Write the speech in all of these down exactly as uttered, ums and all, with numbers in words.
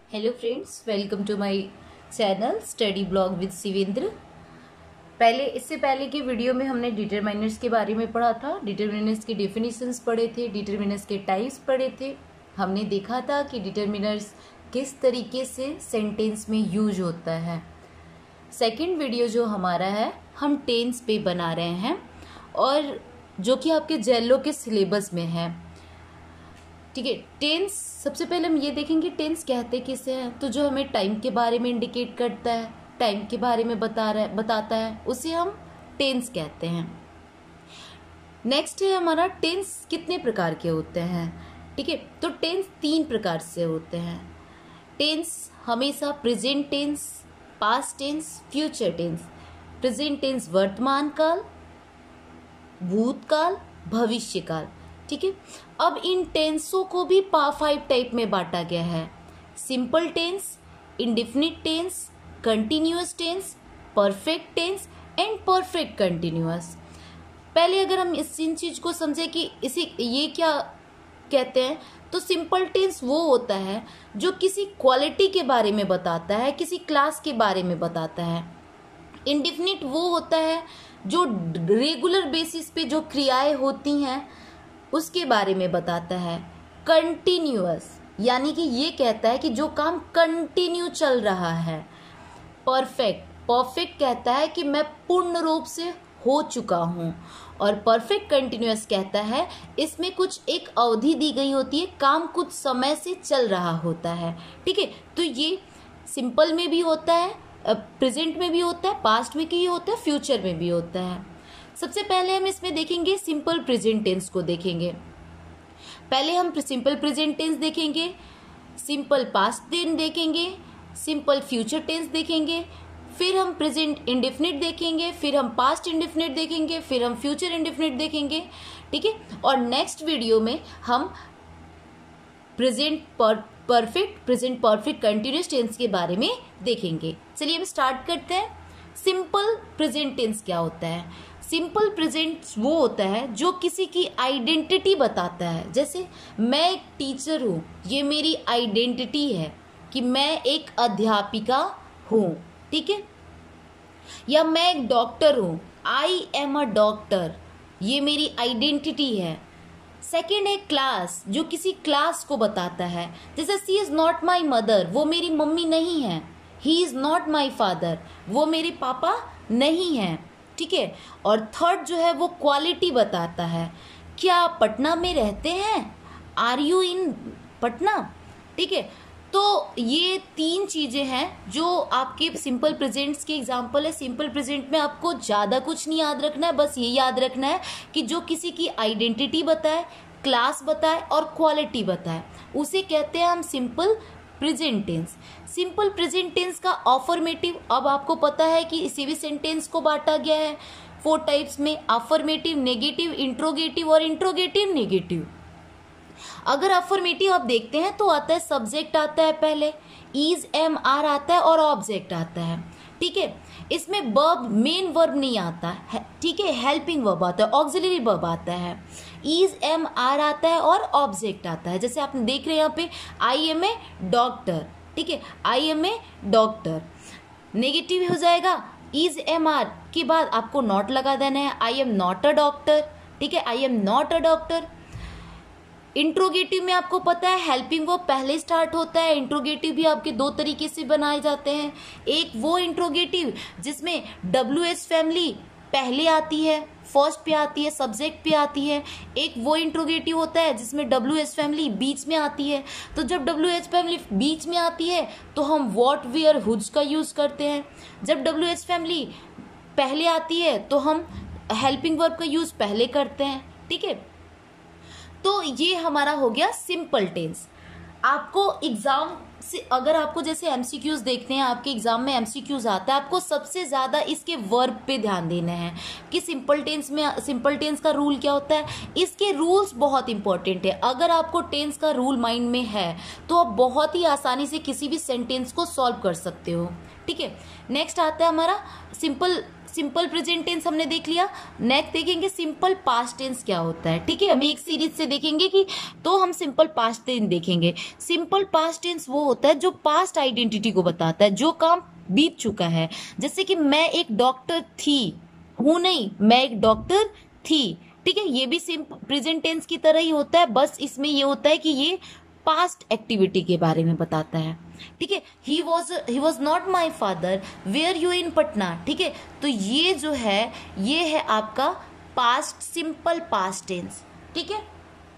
Hello friends, welcome to my channel study blog with Shivendra. पहले इससे पहले की वीडियो में हमने डिटरमिनर्स के बारे में पढ़ा था। डिटरमिनर्स के डेफिनेशंस पढ़े थे, डिटरमिनर्स के टाइप्स पढ़े थे। हमने देखा था कि डिटरमिनर्स किस तरीके से सेंटेंस में यूज होता है। सेकंड वीडियो जो हमारा है, हम टेंस पे बना रहे हैं और जो कि आपके जेलो के सिलेबस में है। ठीक है, टेंस सबसे पहले हम ये देखेंगे टेंस कहते किसे हैं। तो जो हमें टाइम के बारे में इंडिकेट करता है, टाइम के बारे में बता रहा है बताता है, उसे हम टेंस कहते हैं। नेक्स्ट है हमारा टेंस कितने प्रकार के होते हैं। ठीक है, तो टेंस तीन प्रकार से होते हैं। टेंस हमेशा present tense, past tense, future tense. Present tense वर्तमान काल, भूतकाल, भविष्य काल। ठीक है, अब इन टेंसों को भी फाइव टाइप में बांटा गया है। Simple tense, indefinite tense, continuous tense, perfect tense and perfect continuous. पहले अगर हम इस इन चीज को समझे कि इसी ये क्या कहते हैं, तो सिंपल टेंस वो होता है जो किसी क्वालिटी के बारे में बताता है, किसी क्लास के बारे में बताता है। इंडेफिनिट वो होता है जो रेगुलर बेसिस पे जो क्रियाएं होती हैं उसके बारे में बताता है। कंटिन्यूअस यानी कि ये कहता है कि जो काम कंटिन्यू चल रहा है। परफेक्ट परफेक्ट कहता है कि मैं पूर्ण रूप से हो चुका हूं। और परफेक्ट कंटिन्यूअस कहता है इसमें कुछ एक अवधि दी गई होती है, काम कुछ समय से चल रहा होता है। ठीक है, तो ये सिंपल में भी होता है, प्रेजेंट में भी होता है, पास्ट में भी होता है, फ्यूचर में भी होता है। सबसे पहले हम इसमें देखेंगे सिंपल प्रेजेंट टेंस को देखेंगे। पहले हम सिंपल प्रेजेंट टेंस देखेंगे, सिंपल पास्ट टेंस देखेंगे, सिंपल फ्यूचर टेंस देखेंगे, फिर हम प्रेजेंट इंडेफिनिट देखेंगे, फिर हम पास्ट इंडेफिनिट देखेंगे, फिर हम फ्यूचर इंडेफिनिट देखेंगे। ठीक है, और नेक्स्ट वीडियो में हम present perfect present perfect continuous tense के बारे में देखेंगे। चलिए हम स्टार्ट करते हैं। सिंपल प्रेजेंट टेंस क्या होता है? सिंपल प्रेजेंट वो होता है जो किसी की आइडेंटिटी बताता है। जैसे मैं एक टीचर हूँ, ये मेरी आइडेंटिटी है कि मैं एक अध्यापिका हूँ। ठीक है, या मैं एक डॉक्टर हूँ, आई एम अ डॉक्टर, ये मेरी आइडेंटिटी है। सेकेंड है क्लास, जो किसी क्लास को बताता है। जैसे she is not my mother, वो मेरी मम्मी नहीं है। He is not my father, वो मेरे पापा नहीं है। ठीक है, और थर्ड जो है वो क्वालिटी बताता है। क्या आप पटना में रहते हैं? Are you in Patna? ठीक है, तो ये तीन चीजें हैं जो आपके सिंपल प्रेजेंट्स के एग्जाम्पल है। सिंपल प्रेजेंट में आपको ज्यादा कुछ नहीं याद रखना है, बस ये याद रखना है कि जो किसी की आइडेंटिटी बताए, क्लास बताए और क्वालिटी बताए, उसे कहते हैं हम simple present tense. Simple present tense का अफर्मेटिव, अब आपको पता है कि इसी भी सेंटेंस को बांटा गया है फोर टाइप्स में, अफर्मेटिव, नेगेटिव, इंट्रोगेटिव और इंट्रोगेटिव नेगेटिव। अगर अफर्मेटिव आप देखते हैं तो आता है सब्जेक्ट आता है पहले, इज एम आर आता है और ऑब्जेक्ट आता है। ठीक है, इसमें वर्ब मेन वर्ब नहीं आता है। ठीक है, हेल्पिंग वर्ब आता है, ऑक्सिलरी वर्ब आता है, इज एम आर आता है और ऑब्जेक्ट आता है। जैसे आप देख रहे हैं यहाँ पे आई एम ए डॉक्टर। ठीक है, I am a doctor. Negative हो जाएगा, इज एम आर के बाद आपको नॉट लगा देना है, I am not a doctor. ठीक है, I am not a doctor. Interrogative में आपको पता है हेल्पिंग वर्ब पहले स्टार्ट होता है। इंट्रोगेटिव भी आपके दो तरीके से बनाए जाते हैं। एक वो इंट्रोगेटिव जिसमें डब्ल्यू एच फैमिली पहले आती है, फर्स्ट पे आती है, सब्जेक्ट पे आती है। एक वो इंट्रोगेटिव होता है जिसमें डब्ल्यू एच फैमिली बीच में आती है। तो जब डब्ल्यू एच फैमिली बीच में आती है तो हम वॉट, वेयर, हुज का यूज करते हैं। जब डब्ल्यू एच फैमिली पहले आती है तो हम हेल्पिंग वर्ब का यूज पहले करते हैं। ठीक है, तो ये हमारा हो गया सिंपल टेंस। आपको एग्जाम से अगर आपको जैसे एमसीक्यूज देखते हैं, आपके एग्जाम में एमसीक्यूज आता है, आपको सबसे ज्यादा इसके वर्ब पे ध्यान देना है कि सिंपल टेंस में सिंपल टेंस का रूल क्या होता है। इसके रूल्स बहुत इंपॉर्टेंट है। अगर आपको टेंस का रूल माइंड में है तो आप बहुत ही आसानी से किसी भी सेंटेंस को सॉल्व कर सकते हो। ठीक है, नेक्स्ट आता है हमारा सिंपल सिंपल प्रेजेंट टेंस हमने देख लिया। नेक्स्ट देखेंगे सिंपल पास्ट टेंस क्या होता है। ठीक है, हम एक सीरीज से देखेंगे कि तो हम सिंपल पास्ट टेंस देखेंगे। सिंपल पास्ट टेंस वो होता है जो पास्ट आइडेंटिटी को बताता है, जो काम बीत चुका है। जैसे कि मैं एक डॉक्टर थी, हूं नहीं, मैं एक डॉक्टर थी। ठीक है, ये भी सिंपल प्रेजेंट टेंस की तरह ही होता है, बस इसमें ये होता है कि ये पास्ट एक्टिविटी के बारे में बताता है। ठीक है, he was he was not my father were you in Patna. ठीक है, तो ये जो है ये है आपका पास्ट सिंपल पास्ट टेंस। ठीक है,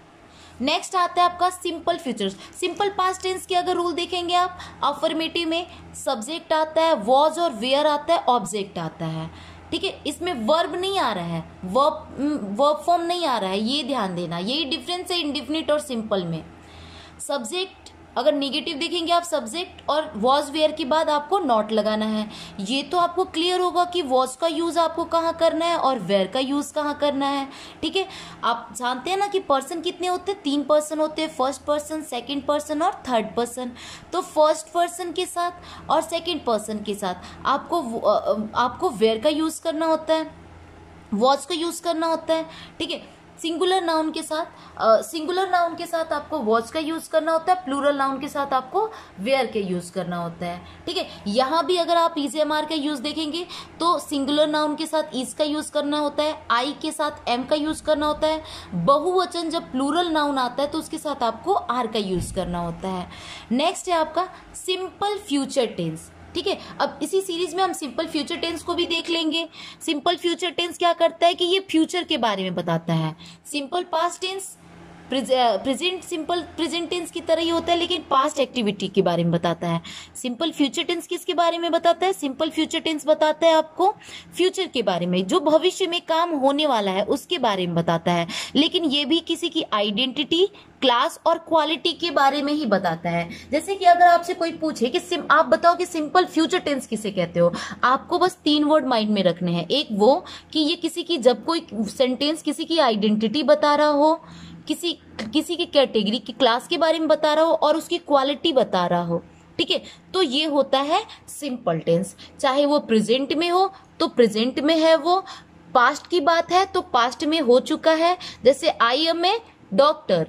नेक्स्ट आता है आपका simple futures. Simple past tense के अगर रूल देखेंगे आप, अफर्मेटिव में सब्जेक्ट आता है, वॉज और वेयर आता है, ऑब्जेक्ट आता है। ठीक है, इसमें वर्ब नहीं आ रहा है, वर्ब वर्ब फॉर्म नहीं आ रहा है, ये ध्यान देना। यही डिफरेंस है इंडिफिनिट और सिंपल में। सब्जेक्ट अगर नेगेटिव देखेंगे आप, सब्जेक्ट और वॉज वेयर के बाद आपको नॉट लगाना है। ये तो आपको क्लियर होगा कि वॉज का यूज आपको कहाँ करना है और वेयर का यूज कहाँ करना है। ठीक है, आप जानते हैं ना कि पर्सन कितने होते हैं, तीन पर्सन होते हैं, फर्स्ट पर्सन, सेकंड पर्सन और थर्ड पर्सन। तो फर्स्ट पर्सन के साथ और सेकंड पर्सन के साथ आपको आपको वेयर का यूज करना होता है, वॉज का यूज करना होता है। ठीक है, सिंगुलर नाउन के साथ सिंगुलर uh, नाउन के साथ आपको वॉज का यूज करना होता है, प्लूरल नाउन के साथ आपको वेयर के यूज करना होता है। ठीक है, यहाँ भी अगर आप इज एम आर का यूज देखेंगे तो सिंगुलर नाउन के साथ इज का यूज करना होता है, आई के साथ एम का यूज करना होता है। बहुवचन जब प्लूरल नाउन आता है तो उसके साथ आपको आर का यूज करना होता है। नेक्स्ट है आपका सिंपल फ्यूचर टेंस। ठीक है, अब इसी सीरीज में हम सिंपल फ्यूचर टेंस को भी देख लेंगे। सिंपल फ्यूचर टेंस क्या करता है कि ये फ्यूचर के बारे में बताता है। Simple past tense present simple present tense की तरह ही होता है, लेकिन पास्ट एक्टिविटी के बारे में बताता है। सिंपल फ्यूचर टेंस किसके बारे में बताता है? सिंपल फ्यूचर टेंस बताता है आपको फ्यूचर के बारे में, जो भविष्य में काम होने वाला है उसके बारे में बताता है। लेकिन ये भी किसी की आइडेंटिटी, क्लास और क्वालिटी के बारे में ही बताता है। जैसे कि अगर आपसे कोई पूछे कि सिम आप बताओ कि सिंपल फ्यूचर टेंस किसे कहते हो, आपको बस तीन वर्ड माइंड में रखने हैं। एक वो कि ये किसी की, जब कोई सेंटेंस किसी की आइडेंटिटी बता रहा हो, किसी किसी की कैटेगरी की क्लास के बारे में बता रहा हो और उसकी क्वालिटी बता रहा हो। ठीक है, तो ये होता है सिंपल टेंस। चाहे वो प्रेजेंट में हो तो प्रेजेंट में है वो, पास्ट की बात है तो पास्ट में हो चुका है। जैसे आई एम ए डॉक्टर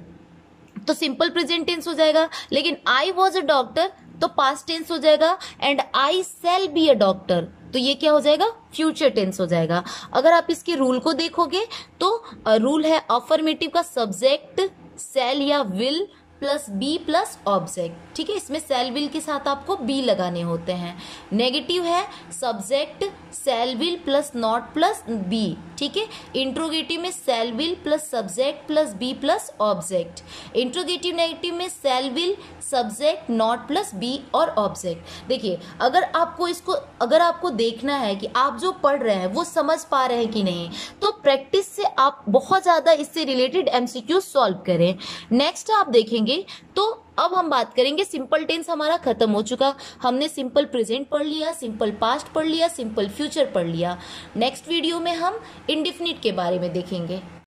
तो सिंपल प्रेजेंट टेंस हो जाएगा, लेकिन आई वॉज अ डॉक्टर तो पास्ट टेंस हो जाएगा। And I shall be a doctor तो ये क्या हो जाएगा? फ्यूचर टेंस हो जाएगा। अगर आप इसके रूल को देखोगे तो रूल है अफर्मेटिव का सब्जेक्ट शैल या will plus be plus object. ठीक है, इसमें शैल विल के साथ आपको बी लगाने होते हैं। नेगेटिव है subject shall will plus not plus be. ठीक है, इंट्रोगेटिव में shall will plus subject plus be plus object. Interrogative negative में shall will subject not plus be और ऑब्जेक्ट। देखिए, अगर आपको इसको अगर आपको देखना है कि आप जो पढ़ रहे हैं वो समझ पा रहे हैं कि नहीं, तो प्रैक्टिस से आप बहुत ज्यादा इससे रिलेटेड एमसीक्यू सॉल्व करें। नेक्स्ट आप देखेंगे तो अब हम बात करेंगे, सिंपल टेंस हमारा खत्म हो चुका। हमने सिंपल प्रेजेंट पढ़ लिया, सिंपल पास्ट पढ़ लिया, सिंपल फ्यूचर पढ़ लिया। नेक्स्ट वीडियो में हम इंडेफिनिट के बारे में देखेंगे।